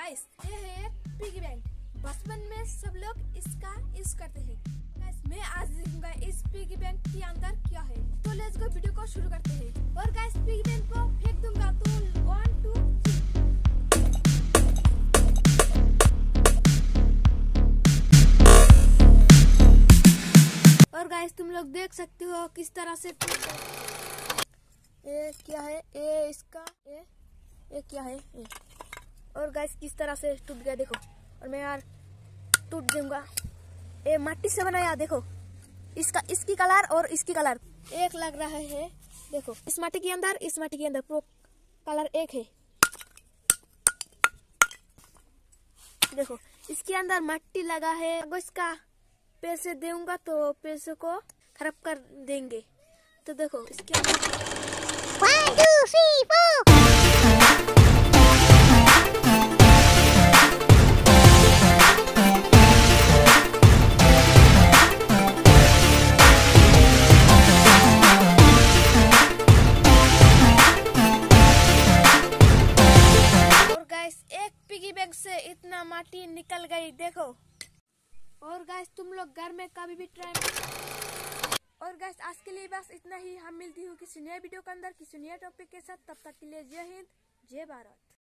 Guys ये है piggy bank. बचपन में सब लोग इसका यूज करते हैं। गाइस मैं आज दिखाऊंगा इस पिगी बैंक के अंदर क्या है। तो लेट्स गो वीडियो को शुरू करते हैं। और गाइस पिगी बैंक को फेंक दूंगा तो 1 2 3। और गाइस तुम लोग देख सकते हो किस तरह से ये क्या है, ये इसका ये क्या है ये। और गाइस किस तरह से टूट गया देखो। और मैं यार टूट दूंगा। ये माटी से बनाया देखो। इसकी कलर और इसकी कलर एक लग रहा है। देखो इस माटी के अंदर प्रो कलर एक है। देखो इसके अंदर मिट्टी लगा है। अगर इसका पैसे दूंगा तो पैसे को खराब कर देंगे। तो देखो इसके अंदर 1 2 3 4। एक पिगी बैंक से इतना माटी निकल गई देखो। और गाइस तुम लोग घर में कभी भी ट्राई। और गाइस आज के लिए बस इतना ही। हम मिलती हूँ किसी नए वीडियो के अंदर किसी नए टॉपिक के साथ। तब तक के लिए जय हिंद जय भारत।